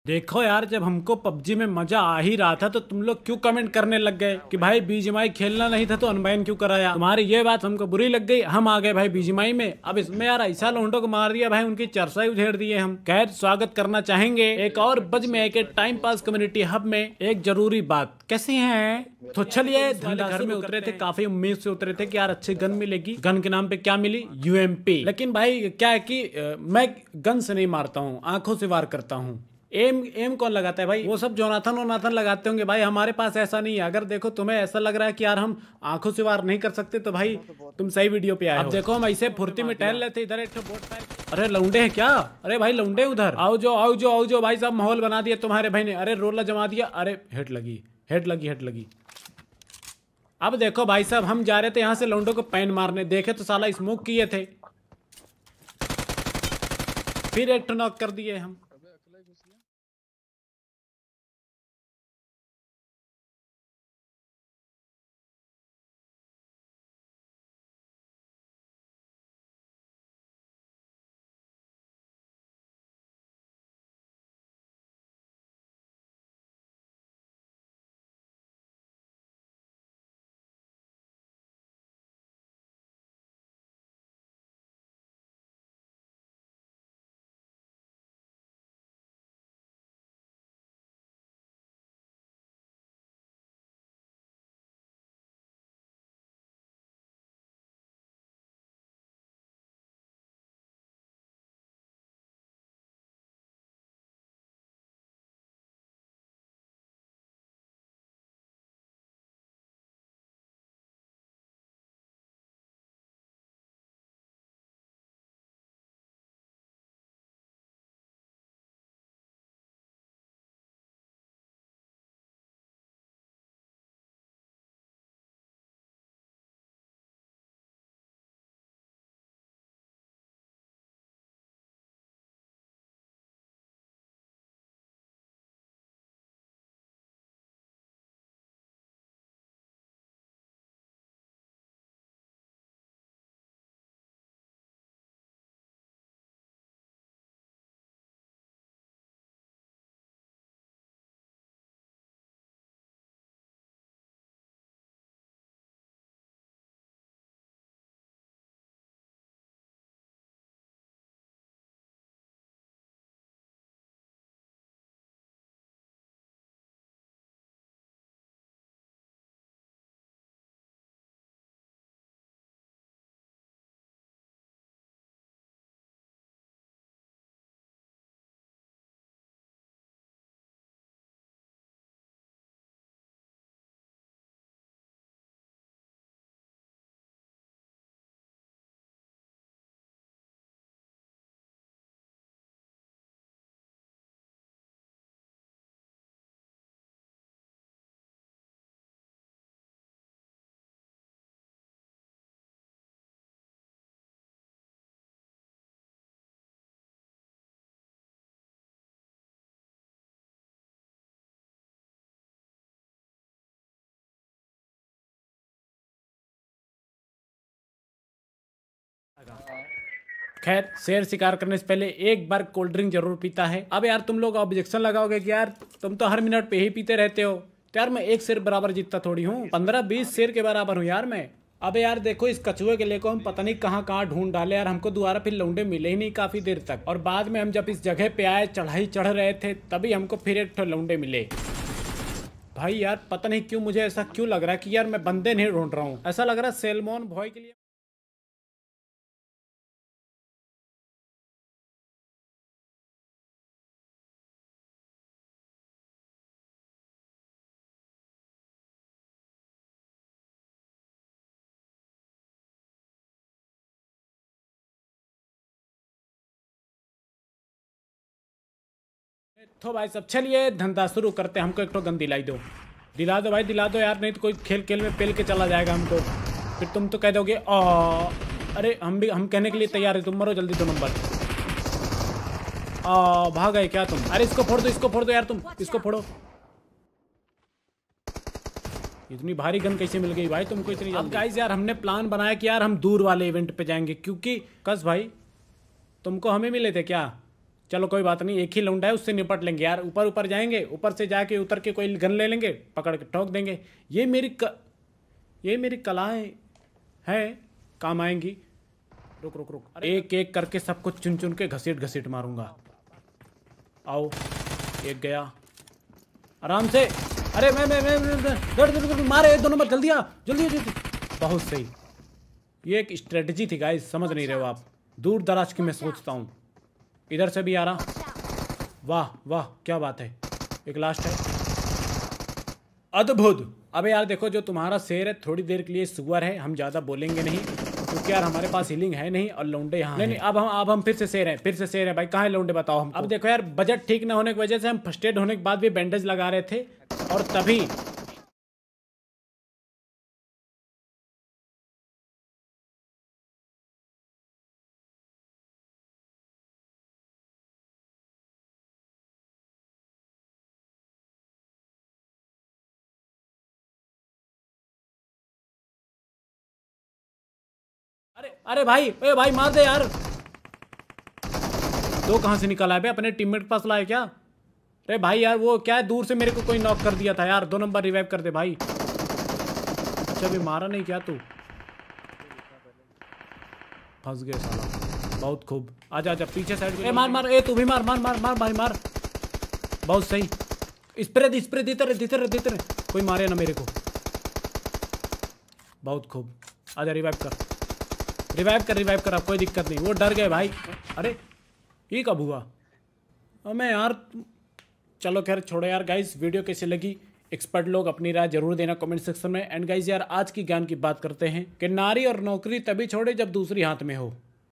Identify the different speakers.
Speaker 1: देखो यार, जब हमको पबजी में मजा आ ही रहा था तो तुम लोग क्यों कमेंट करने लग गए कि भाई बीजीएमआई खेलना नहीं था तो अनबैन क्यों कराया। तुम्हारी ये बात हमको बुरी लग गई, हम आ गए भाई बीजीएमआई में। अब इसमें यार ऐसा लोंडो को मार दिया भाई, उनकी चर्चा ही उधेड़ दिए हम। खैर, स्वागत करना चाहेंगे एक और बज में के टाइम पास कम्युनिटी हब में। एक जरूरी बात, कैसे हैं? तो चलिए, घर में उतरे थे, काफी उम्मीद से उतरे थे कि यार अच्छी गन मिलेगी। गन के नाम पे क्या मिली? यूएमपी। लेकिन भाई क्या है कि मैं गन से नहीं मारता हूँ, आंखों से वार करता हूँ। एम एम कौन लगाता है भाई? वो सब जोनाथन लगाते होंगे भाई, हमारे पास ऐसा नहीं है। अगर देखो तुम्हें ऐसा लग रहा है कि यार हम आंखों से वार नहीं कर सकते तो भाई तुम सही वीडियो पे आए हो। अब देखो, हम ऐसे फुर्ती में टहल रहे थे, इधर एक बोट। अरे लौंडे हैं क्या? अरे भाई लौंडे उधर आओ जो आओ जो आओ जो भाई साहब, माहौल बना दिया तुम्हारे भाई ने। अरे रोला जमा दिया। अरे हेड लगी हेड लगी हेड लगी। अब देखो भाई साहब, हम जा रहे थे यहाँ से लौंडो को पैन मारने, देखे तो साला स्मोक किए थे, फिर एक नॉक कर दिए हम। खैर, शेर शिकार करने से पहले एक बार कोल्ड ड्रिंक जरूर पीता है। अब यार तुम लोग ऑब्जेक्शन लगाओगे कि यार तुम तो हर मिनट पे ही पीते रहते हो। तो यार मैं एक शेर बराबर जीतता थोड़ी हूँ, 15-20 शेर के बराबर हूँ यार मैं। अब यार देखो, इस कछुए के लिए को हम पता नहीं कहाँ कहाँ ढूंढ डाले यार, हमको दोबारा फिर लौंडे मिले ही नहीं काफी देर तक। और बाद में हम जब इस जगह पे आए, चढ़ाई चढ़ रहे थे, तभी हमको फिर एक लौंडे मिले। भाई यार पता नहीं क्यों मुझे ऐसा क्यों लग रहा है कि यार मैं बंदे नहीं ढूंढ रहा हूँ, ऐसा लग रहा है सेलमोन भॉय के लिए। तो भाई सब चलिए धंधा शुरू करते हैं। हमको एक तो गन दिलाई दो, दिला दो भाई दिला दो यार, नहीं तो कोई खेल खेल में पेल के चला जाएगा हमको। फिर तुम तो कह दोगे अरे हम कहने के लिए तैयार है, तुम मरो जल्दी 2 नंबर। भाग गए क्या तुम? अरे इसको फोड़ दो यार, तुम इसको फोड़ो। इतनी भारी गन कैसे मिल गई भाई तुमको इतनी जल्दी? अब गाइस यार हमने प्लान बनाया कि यार हम दूर वाले इवेंट पे जाएंगे, क्योंकि कस भाई तुमको हमें मिले थे क्या? चलो कोई बात नहीं, एक ही लौंडा है, उससे निपट लेंगे यार। ऊपर ऊपर जाएंगे, ऊपर से जाके उतर के कोई गन ले लेंगे, पकड़ के ठोक देंगे। ये मेरी कलाएं हैं, काम आएंगी। रुक रुक रुक, एक एक करके सबको चुन चुन के घसीट घसीट मारूंगा। आओ, एक गया आराम से। अरे मैं मारे, एक दो नंबर, जल्दी आ, जल्दी जल्दी। बहुत सही, ये एक स्ट्रेटजी थी गाइस, समझ नहीं रहे हो आप। दूर दराज की मैं सोचता हूँ। इधर से भी आ रहा, वाह वाह क्या बात है। एक लास्ट है, अद्भुत। अबे यार देखो, जो तुम्हारा शेर है थोड़ी देर के लिए सुअर है, हम ज़्यादा बोलेंगे नहीं क्योंकि यार हमारे पास हीलिंग है नहीं और लौंडे यहाँ नहीं। अब हम फिर से शेर हैं, फिर से शेर है भाई। कहाँ है लौंडे बताओ हम। अब देखो यार, बजट ठीक ना होने की वजह से हम फर्स्ट एड होने के बाद भी बैंडेज लगा रहे थे और तभी अरे भाई, ए भाई मार दे यार। दो कहाँ से निकला है बे, अपने टीममेट के पास लाए क्या? अरे भाई यार, वो क्या है, दूर से मेरे को कोई नॉक कर दिया था यार। 2 नंबर रिवाइव कर दे भाई। अच्छा भी मारा नहीं क्या तू? फंस गए साला। बहुत खूब, आजा आजा पीछे साइड। ए मार मार, ए तू भी मार मार मार मार भाई मार। बहुत सही, स्प्रे देते रहे। कोई मारे ना मेरे को। बहुत खूब, आजा रिवाइव कर। अब कोई दिक्कत नहीं, वो डर गए भाई। अरे ये कब हुआ? मैं यार, चलो खैर छोड़ो यार। गाइस वीडियो कैसे लगी, एक्सपर्ट लोग अपनी राय जरूर देना कमेंट सेक्शन में। एंड गाइस यार, आज की ज्ञान की बात करते हैं कि नारी और नौकरी तभी छोड़े जब दूसरी हाथ में हो।